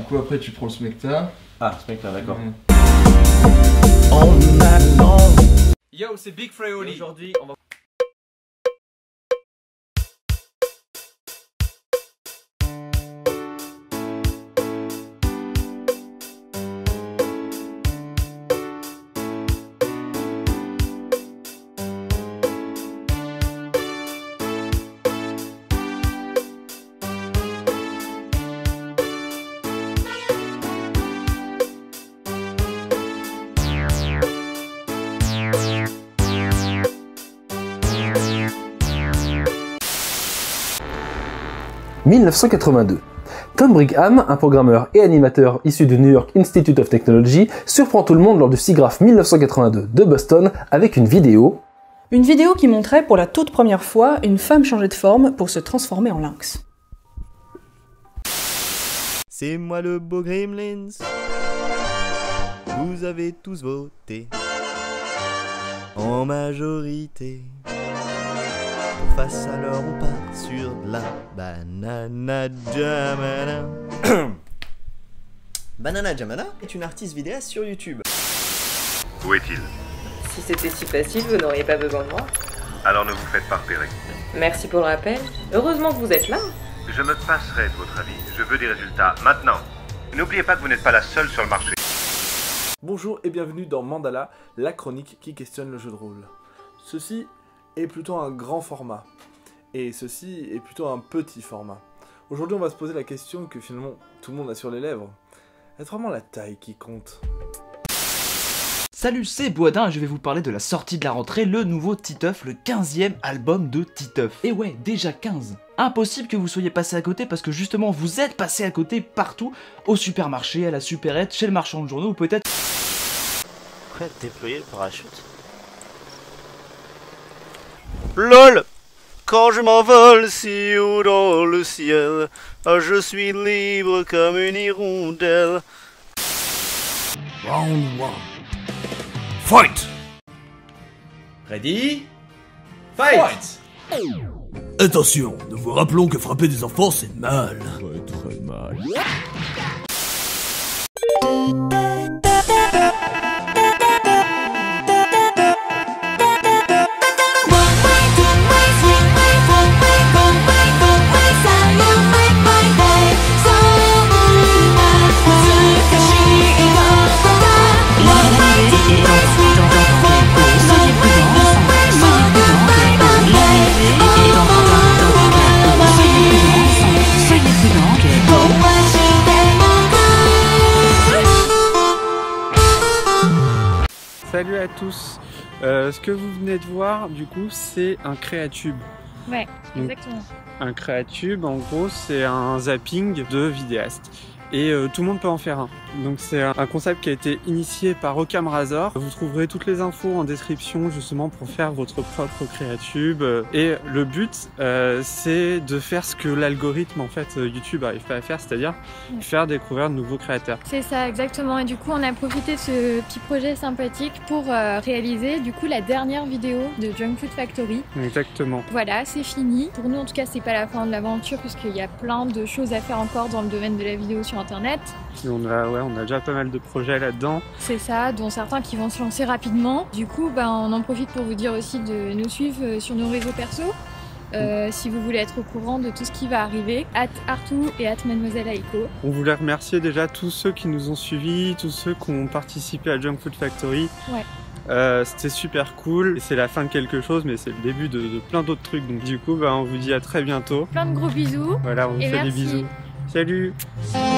coup après tu prends le smecta. Ah, smecta, d'accord. Yo, c'est Big Freoli. Aujourd'hui, on va... « 1982. Tom Brigham, un programmeur et animateur issu du New York Institute of Technology, surprend tout le monde lors du SIGGRAPH 1982 de Boston avec une vidéo. Une vidéo qui montrait pour la toute première fois une femme changer de forme pour se transformer en lynx. C'est moi le beau Gremlins. Vous avez tous voté en majorité. Face alors on part sur la Banana Jamana. Banana Jamana est une artiste vidéaste sur YouTube. Où est-il? Si c'était si facile, vous n'auriez pas besoin de moi. Alors ne vous faites pas repérer. Merci pour le rappel. Heureusement que vous êtes là. Je me passerai de votre avis. Je veux des résultats maintenant. N'oubliez pas que vous n'êtes pas la seule sur le marché. Bonjour et bienvenue dans Mandala, la chronique qui questionne le jeu de rôle. Ceci est plutôt un grand format, et ceci est plutôt un petit format. Aujourd'hui on va se poser la question que finalement tout le monde a sur les lèvres. Est-ce vraiment la taille qui compte? Salut, c'est Boisdin et je vais vous parler de la sortie de la rentrée, le nouveau Titeuf, le 15e album de Titeuf. Et ouais, déjà 15. Impossible que vous soyez passé à côté parce que justement vous êtes passé à côté partout, au supermarché, à la supérette, chez le marchand de journaux ou peut-être... Prêt à déployer le parachute? LOL! Quand je m'envole si haut dans le ciel, je suis libre comme une hirondelle. Round 1. Fight! Ready? Fight! Attention, nous vous rappelons que frapper des enfants c'est mal. Ouais, très mal. Salut à tous, ce que vous venez de voir du coup c'est un créatube. Ouais, exactement. Un créatube en gros c'est un zapping de vidéaste et tout le monde peut en faire un. Donc c'est un concept qui a été initié par Occam Razor. Vous trouverez toutes les infos en description justement pour faire votre propre créatube. Et le but c'est de faire ce que l'algorithme en fait YouTube n'arrive pas à faire, c'est-à-dire faire découvrir de nouveaux créateurs. C'est ça exactement, et du coup on a profité de ce petit projet sympathique pour réaliser du coup la dernière vidéo de Junk Food Factory. Exactement. Voilà, c'est fini. Pour nous en tout cas c'est pas la fin de l'aventure puisqu'il y a plein de choses à faire encore dans le domaine de la vidéo sur internet. Et on a déjà pas mal de projets là-dedans. C'est ça, dont certains qui vont se lancer rapidement. Du coup, on en profite pour vous dire aussi de nous suivre sur nos réseaux perso. Si vous voulez être au courant de tout ce qui va arriver, @Artou et @Mademoiselle Aiko. On voulait remercier déjà tous ceux qui nous ont suivis, tous ceux qui ont participé à Junk Food Factory. Ouais. C'était super cool, c'est la fin de quelque chose mais c'est le début de plein d'autres trucs, donc du coup on vous dit à très bientôt. Plein de gros bisous. Voilà, on vous fait des bisous. Salut!